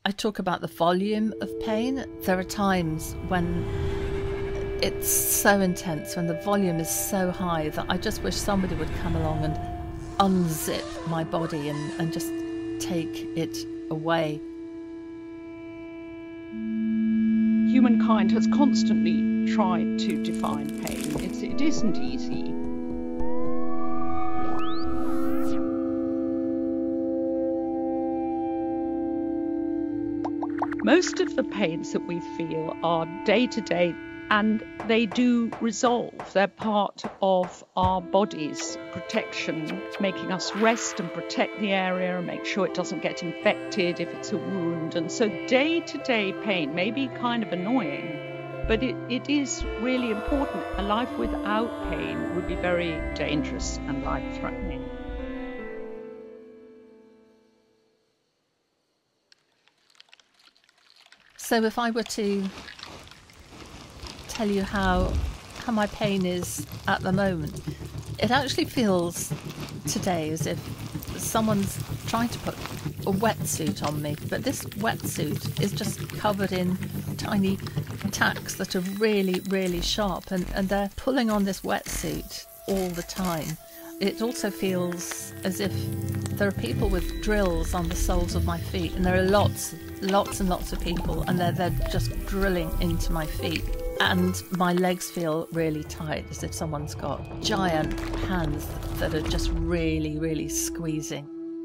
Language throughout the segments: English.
I talk about the volume of pain. There are times when it's so intense, when the volume is so high that I just wish somebody would come along and unzip my body and just take it away. Humankind has constantly tried to define pain. It isn't easy. Most of the pains that we feel are day-to-day, and they do resolve. They're part of our body's protection, making us rest and protect the area and make sure it doesn't get infected if it's a wound. And so day-to-day pain may be kind of annoying, but it is really important. A life without pain would be very dangerous and life-threatening. So if I were to tell you how my pain is at the moment, it actually feels today as if someone's trying to put a wetsuit on me, but this wetsuit is just covered in tiny tacks that are really, really sharp, and they're pulling on this wetsuit all the time. It also feels as if there are people with drills on the soles of my feet, and there are lots and lots of people, and they're just drilling into my feet. And my legs feel really tight, as if someone's got giant hands that are just really, really squeezing.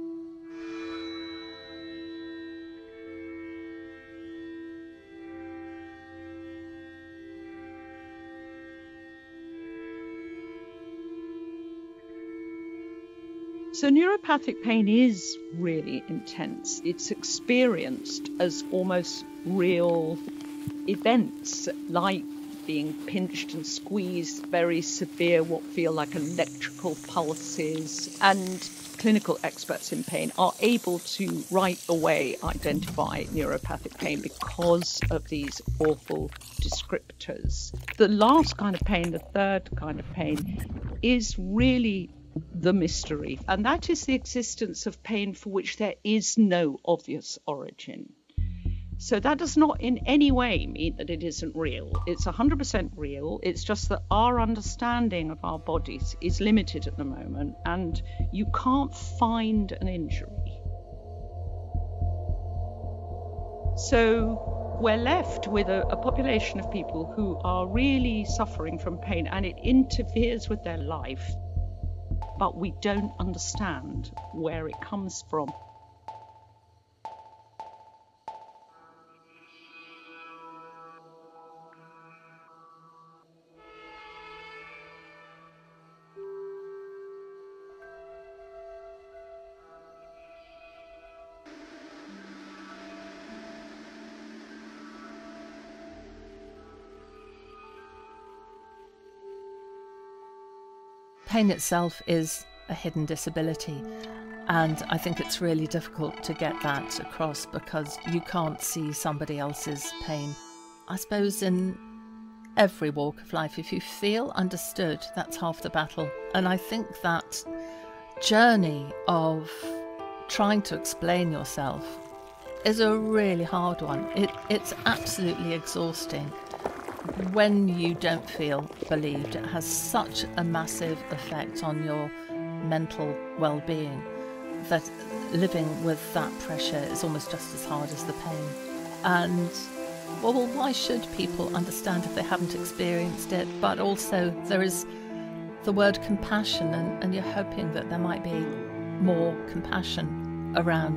So neuropathic pain is really intense. It's experienced as almost real events, like being pinched and squeezed, very severe, what feel like electrical pulses. And clinical experts in pain are able to right away identify neuropathic pain because of these awful descriptors. The last kind of pain, the third kind of pain, is really the mystery, and that is the existence of pain for which there is no obvious origin. So that does not in any way mean that it isn't real. It's 100% real. It's just that our understanding of our bodies is limited at the moment, and you can't find an injury. So we're left with a population of people who are really suffering from pain, and it interferes with their life, but we don't understand where it comes from. Pain itself is a hidden disability, and I think it's really difficult to get that across because you can't see somebody else's pain. I suppose in every walk of life, if you feel understood, that's half the battle. And I think that journey of trying to explain yourself is a really hard one. It's absolutely exhausting. When you don't feel believed, it has such a massive effect on your mental well-being that living with that pressure is almost just as hard as the pain. And well, why should people understand if they haven't experienced it? But also there is the word compassion, and you're hoping that there might be more compassion around.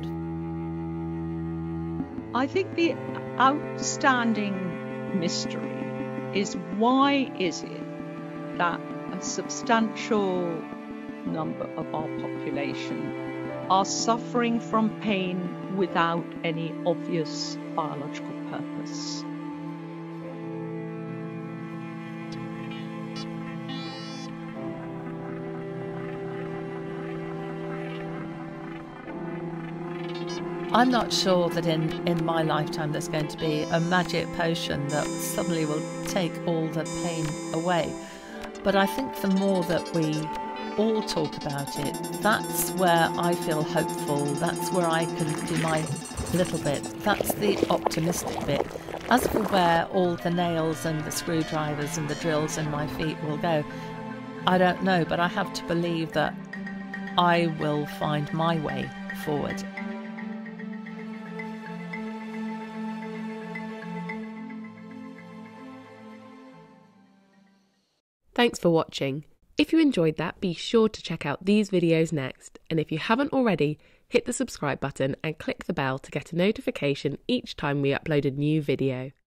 I think the outstanding mystery is, why is it that a substantial number of our population are suffering from pain without any obvious biological purpose? I'm not sure that in my lifetime there's going to be a magic potion that suddenly will take all the pain away. But I think the more that we all talk about it, that's where I feel hopeful. That's where I can do my a little bit. That's the optimistic bit. As for where all the nails and the screwdrivers and the drills in my feet will go, I don't know, but I have to believe that I will find my way forward. Thanks for watching. If you enjoyed that, be sure to check out these videos next. And if you haven't already, hit the subscribe button and click the bell to get a notification each time we upload a new video.